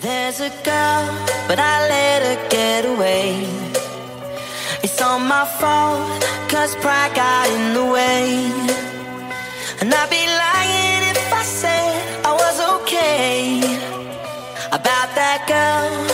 There's a girl, but I let her get away. It's all my fault, cause pride got in the way. And I'd be lying if I said I was okay about that girl.